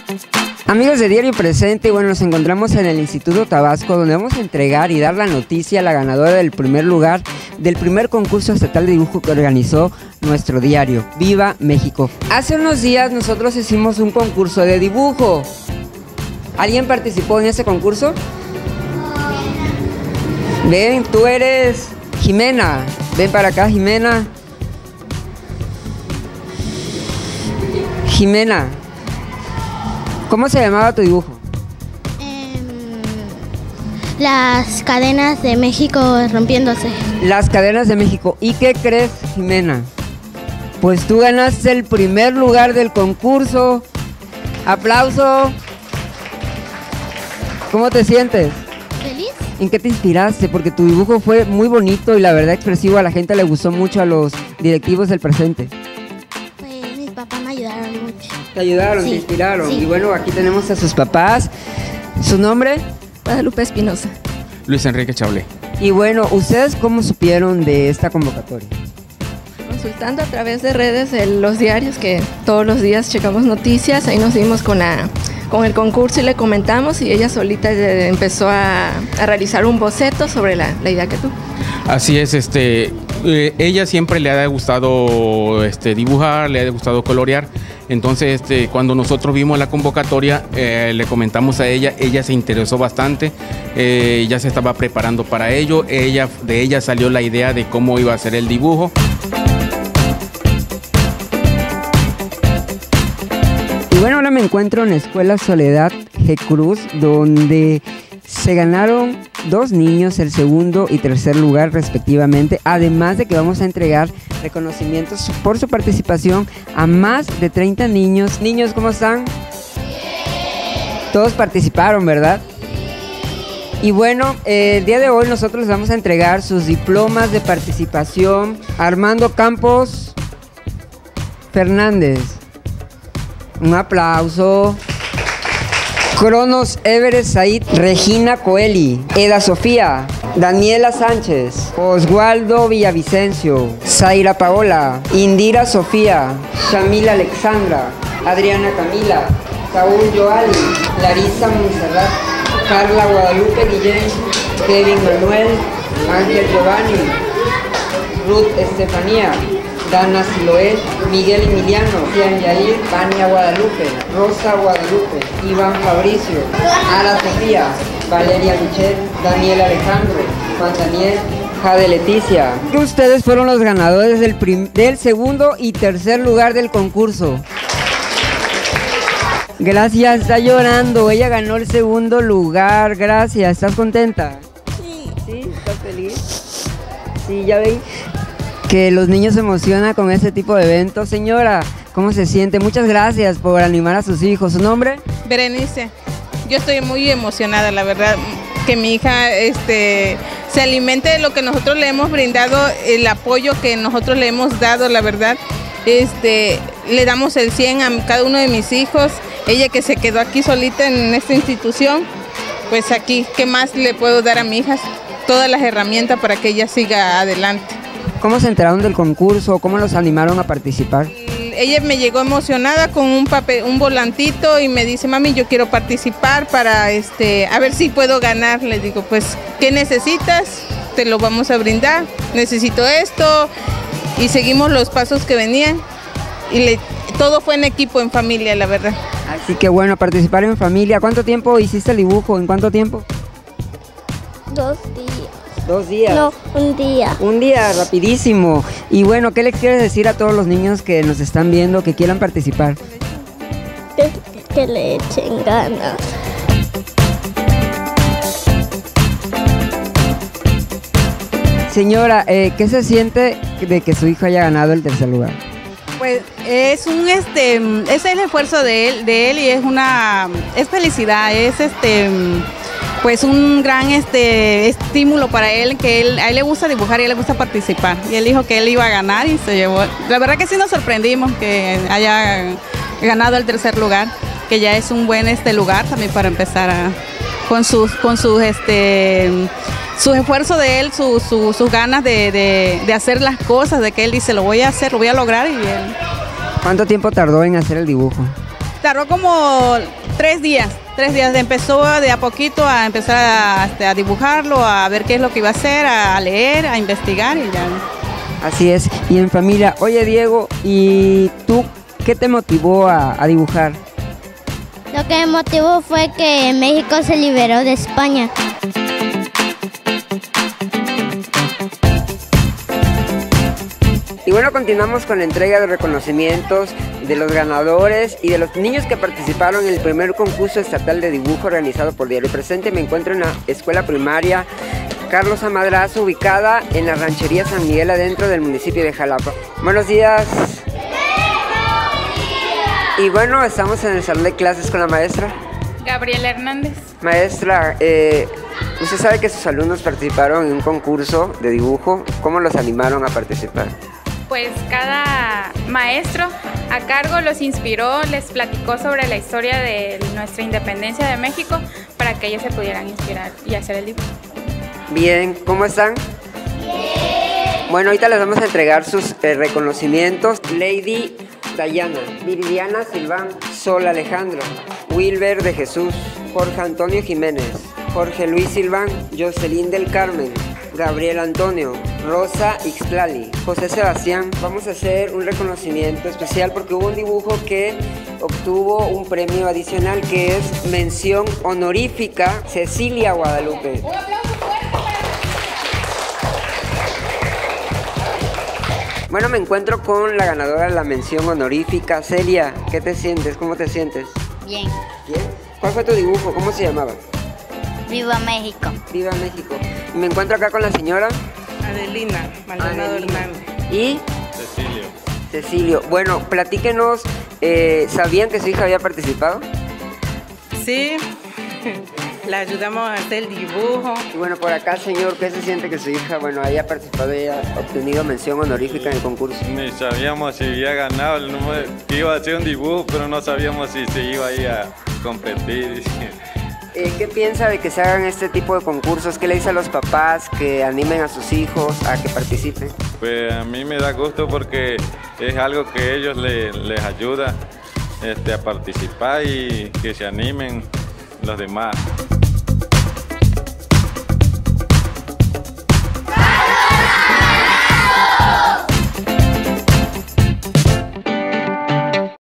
Amigos de Diario Presente, bueno, nos encontramos en el Instituto Tabasco, donde vamos a entregar y dar la noticia a la ganadora del primer lugar del primer concurso estatal de dibujo que organizó nuestro diario, Viva México. Hace unos días nosotros hicimos un concurso de dibujo. ¿Alguien participó en ese concurso? Ven, tú eres Jimena. Ven para acá, Jimena. Jimena, ¿cómo se llamaba tu dibujo? Las cadenas de México rompiéndose. Las cadenas de México. ¿Y qué crees, Jimena? Pues tú ganaste el primer lugar del concurso. ¡Aplauso! ¿Cómo te sientes? ¿Feliz? ¿En qué te inspiraste? Porque tu dibujo fue muy bonito y la verdad expresivo. A la gente le gustó mucho, a los directivos del presente. Pues mis papás me ayudaron mucho. ¿Te ayudaron? Sí, ¿Te inspiraron? sí. Y bueno, aquí tenemos a sus papás. ¿Su nombre? Guadalupe Espinosa. Luis Enrique Chablé. Y bueno, ¿ustedes cómo supieron de esta convocatoria? Consultando a través de redes los diarios, que todos los días checamos noticias, ahí nos dimos con el concurso y le comentamos, y ella solita empezó a realizar un boceto sobre la idea que tuvo. Así es, ella siempre le ha gustado dibujar, le ha gustado colorear. Entonces, cuando nosotros vimos la convocatoria, le comentamos a ella, ella se interesó bastante, ya se estaba preparando para ello, de ella salió la idea de cómo iba a ser el dibujo. Y bueno, ahora me encuentro en la Escuela Soledad G. Cruz, donde se ganaron 2 niños el segundo y tercer lugar respectivamente, además de que vamos a entregar reconocimientos por su participación a más de 30 niños. Niños, ¿cómo están? Todos participaron, ¿verdad? Y bueno, el día de hoy nosotros les vamos a entregar sus diplomas de participación. Armando Campos Fernández. Un aplauso. Cronos Everest Said, Regina Coeli, Eda Sofía, Daniela Sánchez, Oswaldo Villavicencio, Zaira Paola, Indira Sofía, Shamila Alexandra, Adriana Camila, Saúl Joali, Larisa Monserrat, Carla Guadalupe Guillén, Kevin Manuel, Ángel Giovanni, Ruth Estefanía, Dana Siloé, Miguel Emiliano, Cian Yair, Vania Guadalupe, Rosa Guadalupe, Iván Fabricio, Ara Sofía, Valeria Michelle, Daniel Alejandro, Juan Daniel, Jade Leticia. Ustedes fueron los ganadores del segundo y tercer lugar del concurso. Gracias, está llorando, ella ganó el segundo lugar, gracias. ¿Estás contenta? Sí. ¿Sí? ¿Estás feliz? Sí, ya veis que los niños se emocionan con este tipo de eventos. Señora, ¿cómo se siente? Muchas gracias por animar a sus hijos. ¿Su nombre? Berenice. Yo estoy muy emocionada, la verdad, que mi hija se alimente de lo que nosotros le hemos brindado, el apoyo que nosotros le hemos dado, la verdad. Le damos el 100 a cada uno de mis hijos. Ella que se quedó aquí solita en esta institución, pues aquí, ¿qué más le puedo dar a mi hija? Todas las herramientas para que ella siga adelante. ¿Cómo se enteraron del concurso? ¿Cómo los animaron a participar? Ella me llegó emocionada con un volantito y me dice, mami, yo quiero participar para a ver si puedo ganar. Le digo, pues, ¿qué necesitas? Te lo vamos a brindar. Necesito esto. Y seguimos los pasos que venían. Y todo fue en equipo, en familia, la verdad. Así que bueno, participar en familia. ¿Cuánto tiempo hiciste el dibujo? ¿En cuánto tiempo? 2 días. 2 días. No, un día. Un día, rapidísimo. Y bueno, ¿qué les quieres decir a todos los niños que nos están viendo, que quieran participar? Que le echen ganas. Señora, ¿qué se siente de que su hijo haya ganado el tercer lugar? Pues es es el esfuerzo de él y es felicidad, es pues un gran estímulo para él, que a él le gusta dibujar y a él le gusta participar. Y él dijo que él iba a ganar y se llevó. La verdad que sí nos sorprendimos que haya ganado el tercer lugar, que ya es un buen lugar también para empezar con sus esfuerzos de él, sus ganas de hacer las cosas, de que él dice, lo voy a hacer, lo voy a lograr. Y él... ¿Cuánto tiempo tardó en hacer el dibujo? Tardó como 3 días. 3 días. Empezó de a poquito a empezar a dibujarlo, a ver qué es lo que iba a hacer, a leer, a investigar y ya. Así es. Y en familia, oye Diego, ¿y tú qué te motivó a dibujar? Lo que me motivó fue que México se liberó de España. Y bueno, continuamos con la entrega de reconocimientos de los ganadores y de los niños que participaron en el primer concurso estatal de dibujo organizado por Diario Presente. Me encuentro en la escuela primaria Carlos A. Madrazo, ubicada en la ranchería San Miguel, adentro del municipio de Jalapa. Buenos días. Y bueno, estamos en el salón de clases con la maestra Gabriela Hernández. Maestra, usted sabe que sus alumnos participaron en un concurso de dibujo. ¿Cómo los animaron a participar? Pues cada maestro a cargo los inspiró, les platicó sobre la historia de nuestra independencia de México para que ellos se pudieran inspirar y hacer el dibujo. Bien, ¿cómo están? Bien. Bueno, ahorita les vamos a entregar sus reconocimientos. Lady Dayana, Viridiana Silván, Sol Alejandro, Wilber de Jesús, Jorge Antonio Jiménez, Jorge Luis Silván, Jocelyn del Carmen, Gabriel Antonio, Rosa Ixtlali, José Sebastián. Vamos a hacer un reconocimiento especial porque hubo un dibujo que obtuvo un premio adicional que es mención honorífica Cecilia Guadalupe. Bueno, me encuentro con la ganadora de la mención honorífica. Celia, ¿qué te sientes? ¿Cómo te sientes? Bien. ¿Bien? ¿Cuál fue tu dibujo? ¿Cómo se llamaba? Viva México. Viva México. Me encuentro acá con la señora Adelina Maldonado Hernández. y Cecilio. Bueno, platíquenos, ¿sabían que su hija había participado? Sí, la ayudamos a hacer el dibujo. Y bueno, por acá, señor, ¿qué se siente que su hija, bueno, haya participado y haya obtenido mención honorífica en el concurso? Ni sabíamos si había ganado el número, que iba a hacer un dibujo, pero no sabíamos si se iba a ir a competir. ¿Qué piensa de que se hagan este tipo de concursos? ¿Qué le dice a los papás que animen a sus hijos a que participen? Pues a mí me da gusto porque es algo que ellos les ayuda a participar y que se animen los demás.